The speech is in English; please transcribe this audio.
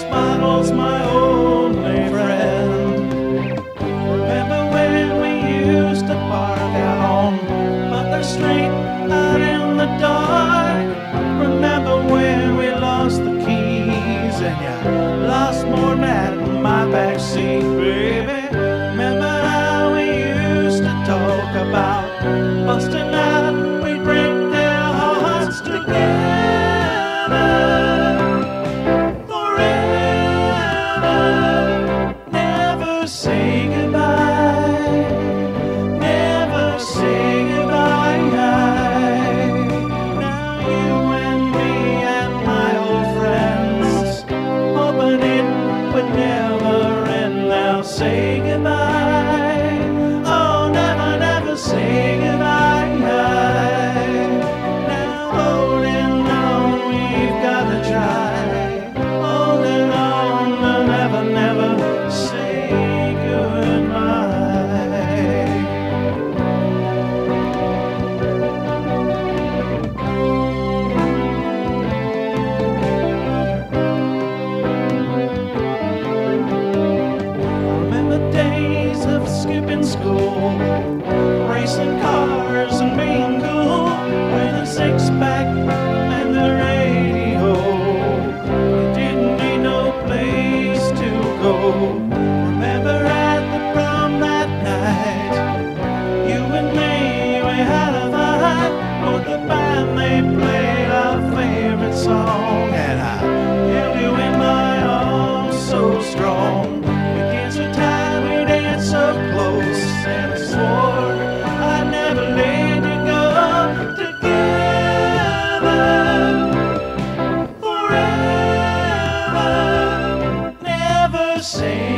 this bottle's my only friend. Remember when we used to park out on Butler Street out in the dark? Remember when we lost the keys and you lost more than that in my backseat, baby? Remember how we used to talk about busting out, we'd break their hearts together forever. Never say goodbye, never say goodbye. Now you and me and my old friends, hoping it would never end. Now say goodbye, oh never, never say goodbye. Now holding on, we've got to try. Holding on, we'll never, never say goodbye. Remember days of skipping school, racing cars and being cool, with a six-pack and the radio. We didn't need no place to go. Remember at the prom that night, you and me, we had a fight. For the band, they played our favorite song, and I held you in my arms so strong. We danced so tight, we danced so close, and I swore I'd never let you go. Together forever, never say